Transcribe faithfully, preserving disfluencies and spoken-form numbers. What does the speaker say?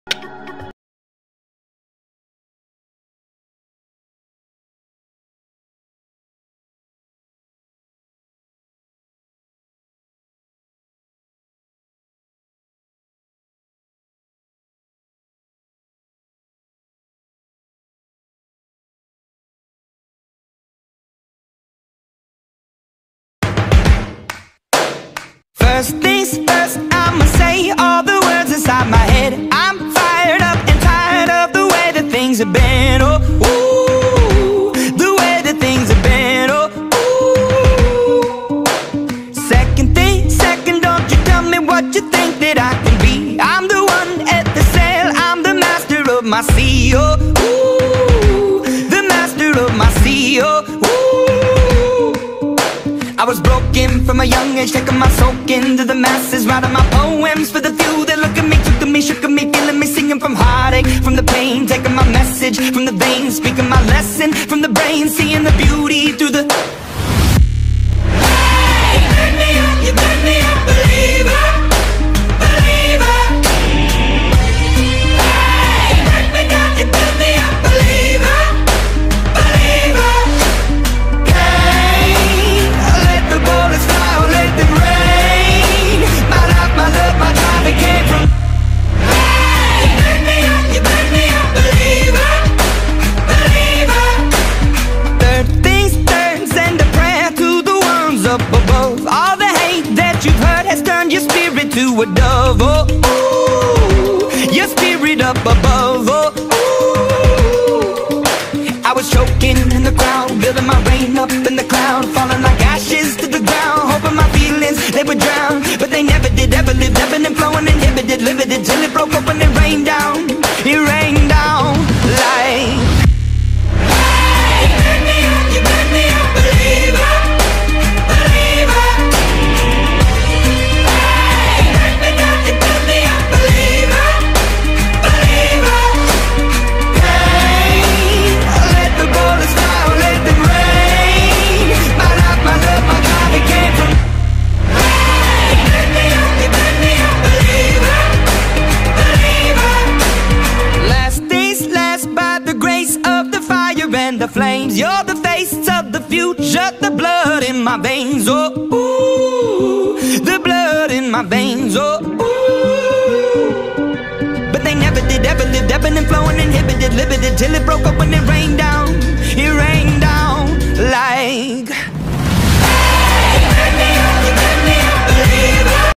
First things first, I'ma say all the words inside my head. I'm fired up and tired of the way that things have been. Oh, ooh, the way that things have been. Oh, ooh. Second thing, second, don't you tell me what you think that I can be. I'm the one at the sail, I'm the master of my sea. Oh, ooh, the master of my sea. Oh, ooh. I was broken from a young age, taking my soak into the masses, writing my poems for the few that look at me, took to me, shook at me, feeling me, singing from heartache, from the pain, taking my message from the veins, speaking my lesson from the brain, seeing the beauty through the... Hey, you turn me up, you turn me up, believer, believer. Hey, you turn me down, you turn me up, believer, believer. The bullets fly, or let them rain. My life, my love, my drive, it came from. Hey, you burn me up, you burn me up, believer, believer. Third things third, send a prayer to the ones up above. All the hate that you've heard has turned your spirit to a dove. Oh, ooh, your spirit up above. Oh, ooh. I was choking in the crowd, building my rain up in the cloud, falling like ashes to the ground, hoping my feelings, they would drown. But they never did, ever lived, ebbing and flowing, inhibited, limited, till it broke up and it rained down. It rained down like... Hey, you burn me up, you burn me up, believer, believer. Hey, you burn me down, you burn me up, believer, believer. Hey, let the bullets fly, or let them rain. My life, my love, my drive, it came from. Hey, you burn me up, you burn me up, believer, believer. Last days last by the grace of the fire and the flames. You're the face of the future, the blood in my veins. Oh, ooh, the blood in my veins. Oh, ooh. But they never did, ever lived, ebbing and flowing, inhibited, limited, till it broke up when it rained down. It rained down like...